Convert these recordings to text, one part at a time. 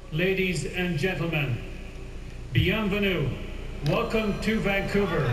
Ladies and gentlemen, bienvenue. Welcome to Vancouver.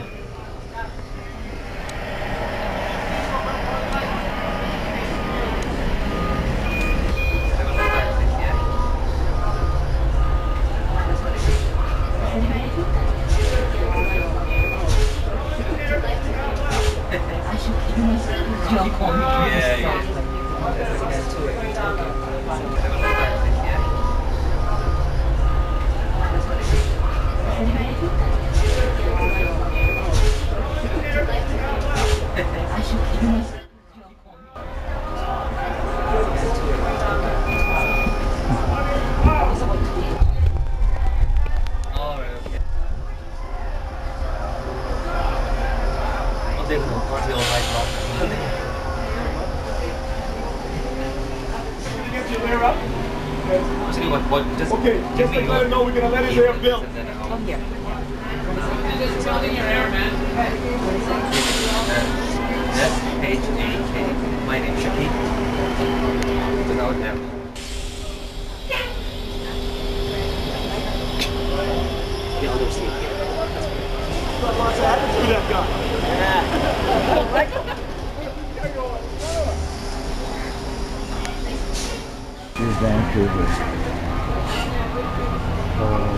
Okay, just to let him know we're going to let his hair build. Come here. Just building your hair, man. S-H-A-K. My name's Shaquille. Without them. The other seat here. What's happened to that guy? Yeah. I don't like him. This is Vancouver.